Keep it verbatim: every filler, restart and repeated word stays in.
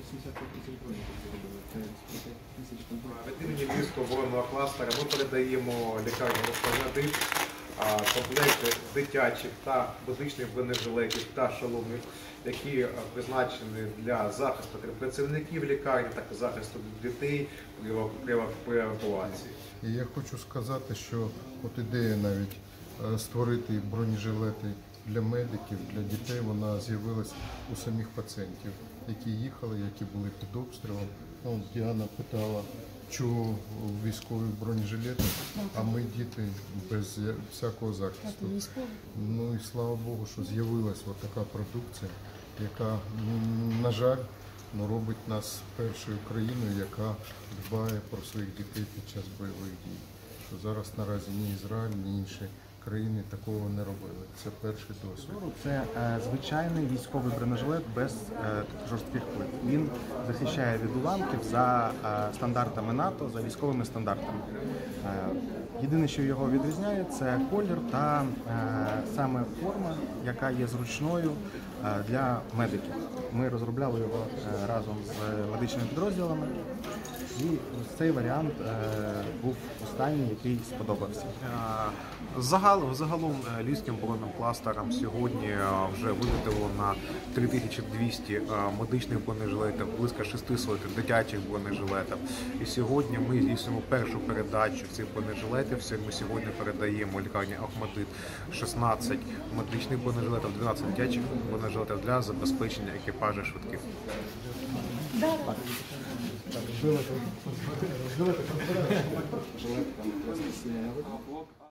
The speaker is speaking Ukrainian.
Від імені Львівського оборонного кластера ми передаємо лікарню «Охматдит» комплекти дитячих та медичних бронежилетів та шоломів, які призначені для захисту працівників лікарні та захисту дітей при евакуації. І я хочу сказати, що от ідея навіть створити бронежилети для медиків, для дітей, вона з'явилась у самих пацієнтів, які їхали, які були під обстрілом. Ну, Діана питала, чого військові бронежилети, а ми діти без всякого захисту. Ну і слава Богу, що з'явилась от така продукція, яка, на жаль, ну, робить нас першою країною, яка дбає про своїх дітей під час бойових дій. Що зараз наразі ні Ізраїль, ні інші країни такого не робили. Це перший досвід. Це е, звичайний військовий бронежилет без е, жорстких куль. Він захищає від уламків за е, стандартами НАТО, за військовими стандартами. Е, єдине, що його відрізняє, це колір та е, саме форма, яка є зручною е, для медиків. Ми розробляли його е, разом з медичними підрозділами. І цей варіант е, був останній, який сподобався. Загалом, загалом Львівським оборонним кластером сьогодні вже виготовлено на три тисячі двісті медичних бронежилетів, близько шістсот дитячих бронежилетів. І сьогодні ми здійснюємо першу передачу цих бронежилетів. Ми сьогодні передаємо лікарні «Охматдит» шістнадцять медичних бронежилетів, дванадцять дитячих бронежилетів для забезпечення екіпажів швидких. Жилети. Жилети.